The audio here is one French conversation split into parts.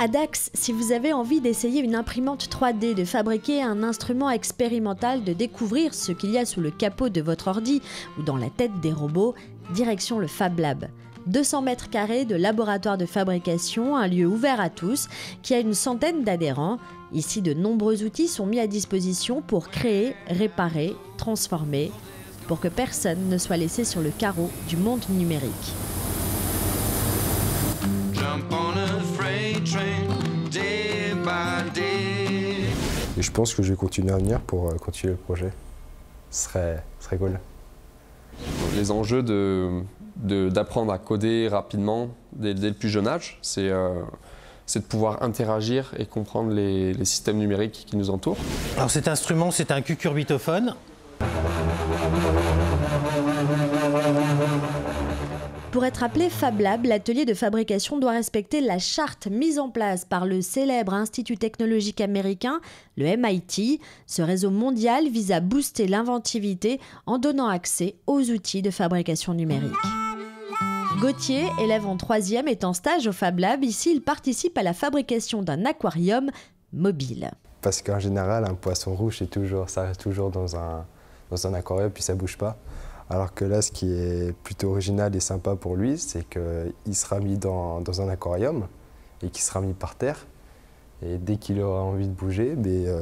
À Dax, si vous avez envie d'essayer une imprimante 3D, de fabriquer un instrument expérimental, de découvrir ce qu'il y a sous le capot de votre ordi ou dans la tête des robots, direction le Fab Lab. 200 mètres carrés de laboratoire de fabrication, un lieu ouvert à tous, qui a une centaine d'adhérents. Ici, de nombreux outils sont mis à disposition pour créer, réparer, transformer, pour que personne ne soit laissé sur le carreau du monde numérique. Et je pense que je vais continuer à venir pour continuer le projet. Ce serait cool. Les enjeux d'apprendre à coder rapidement dès le plus jeune âge, c'est de pouvoir interagir et comprendre les systèmes numériques qui nous entourent. Alors cet instrument, c'est un cucurbitophone. Pour être appelé Fab Lab, l'atelier de fabrication doit respecter la charte mise en place par le célèbre Institut technologique américain, le MIT. Ce réseau mondial vise à booster l'inventivité en donnant accès aux outils de fabrication numérique. Gauthier, élève en 3e, est en stage au Fab Lab. Ici, il participe à la fabrication d'un aquarium mobile. Parce qu'en général, un poisson rouge, ça reste toujours dans un aquarium, puis ça ne bouge pas. Alors que là, ce qui est plutôt original et sympa pour lui, c'est qu'il sera mis dans un aquarium et qu'il sera mis par terre. Et dès qu'il aura envie de bouger,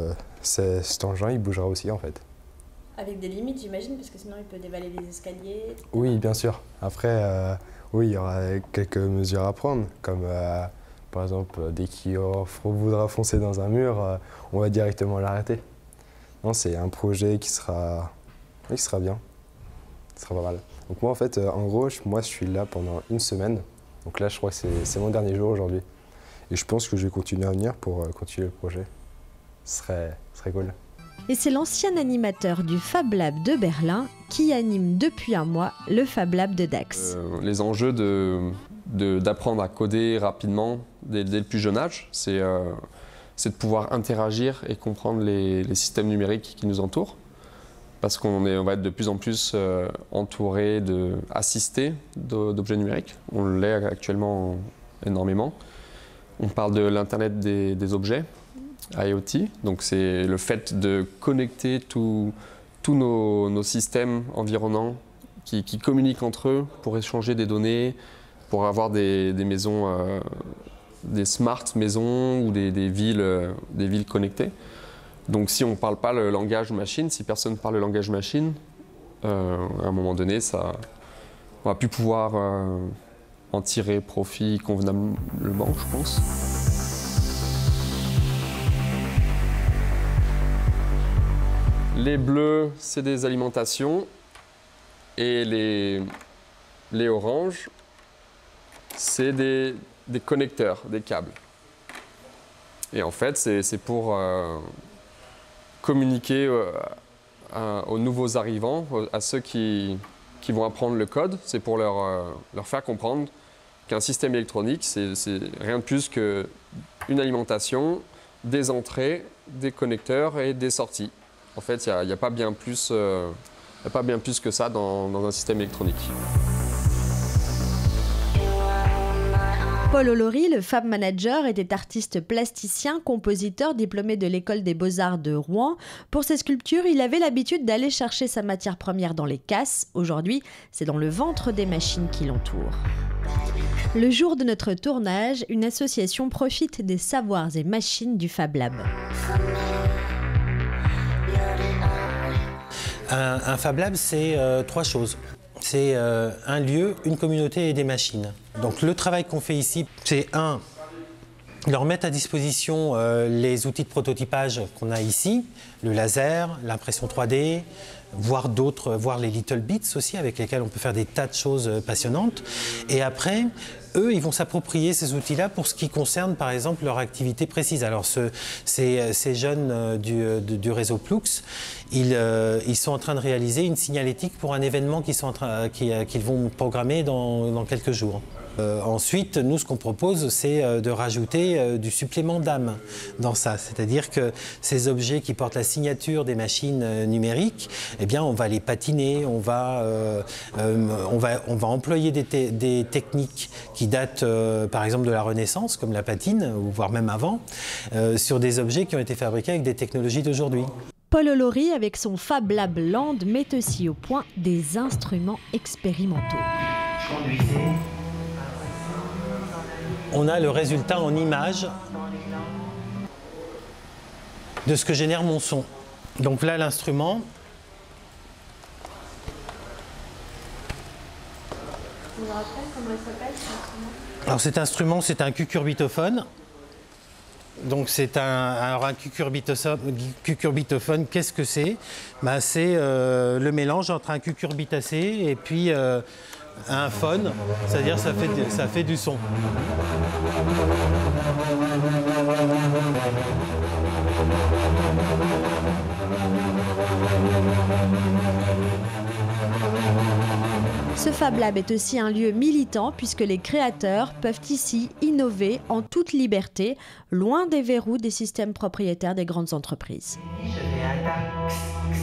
cet engin, il bougera aussi en fait. Avec des limites, j'imagine, parce que sinon il peut dévaler les escaliers. Oui, bien sûr. Après, oui, il y aura quelques mesures à prendre, comme par exemple, dès qu'il voudra foncer dans un mur, on va directement l'arrêter. Non, c'est un projet qui sera bien. Ce sera pas mal. Donc moi, en fait, en gros, je suis là pendant une semaine. Donc là, je crois que c'est mon dernier jour aujourd'hui. Et je pense que je vais continuer à venir pour continuer le projet. Ce serait cool. Et c'est l'ancien animateur du Fab Lab de Berlin qui anime depuis un mois le Fab Lab de Dax. Les enjeux d'apprendre à coder rapidement dès le plus jeune âge, c'est de pouvoir interagir et comprendre les systèmes numériques qui nous entourent. Parce qu'on va être de plus en plus entouré, assisté d'objets numériques. On l'est actuellement énormément. On parle de l'Internet des objets, IoT. Donc c'est le fait de connecter tous nos systèmes environnants qui communiquent entre eux pour échanger des données, pour avoir des maisons, des smart maisons ou des villes connectées. Donc si on ne parle pas le langage machine, si personne ne parle le langage machine, à un moment donné, on ne va plus pouvoir en tirer profit convenablement, je pense. Les bleus, c'est des alimentations, et les oranges, c'est des connecteurs, des câbles. Et en fait, c'est pour communiquer aux nouveaux arrivants, à ceux qui vont apprendre le code. C'est pour leur faire comprendre qu'un système électronique, c'est rien de plus qu'une alimentation, des entrées, des connecteurs et des sorties. En fait, il n'y a pas bien plus que ça dans un système électronique. Paul Olory, le Fab Manager, était artiste plasticien, compositeur, diplômé de l'école des Beaux-Arts de Rouen. Pour ses sculptures, il avait l'habitude d'aller chercher sa matière première dans les casses. Aujourd'hui, c'est dans le ventre des machines qui l'entourent. Le jour de notre tournage, une association profite des savoirs et machines du Fab Lab. Un Fab Lab, c'est 3 choses. C'est un lieu, une communauté et des machines. Donc le travail qu'on fait ici, c'est leur mettre à disposition les outils de prototypage qu'on a ici, le laser, l'impression 3D, voire les Little Bits aussi, avec lesquels on peut faire des tas de choses passionnantes. Et après, eux, ils vont s'approprier ces outils-là pour ce qui concerne, par exemple, leur activité précise. Alors, ces jeunes du réseau Plux, ils sont en train de réaliser une signalétique pour un événement qu'ils vont programmer dans quelques jours. Ensuite, nous, ce qu'on propose, c'est de rajouter du supplément d'âme dans ça. C'est-à-dire que ces objets qui portent la signature des machines numériques, eh bien, on va les patiner, on va employer des techniques qui datent, par exemple, de la Renaissance, comme la patine, ou voire même avant, sur des objets qui ont été fabriqués avec des technologies d'aujourd'hui. Paul Olory, avec son Fab Lab Land, met aussi au point des instruments expérimentaux. On a le résultat en images de ce que génère mon son. Donc là, l'instrument. Vous vous rappelez comment il s'appelle cet instrument ? Alors cet instrument, c'est un cucurbitophone. Donc c'est un cucurbitophone. Qu'est-ce que c'est ? C'est le mélange entre un cucurbitacé et puis un phone, c'est-à-dire ça fait du son. Ce Fab Lab est aussi un lieu militant puisque les créateurs peuvent ici innover en toute liberté, loin des verrous des systèmes propriétaires des grandes entreprises. Je fais un tac.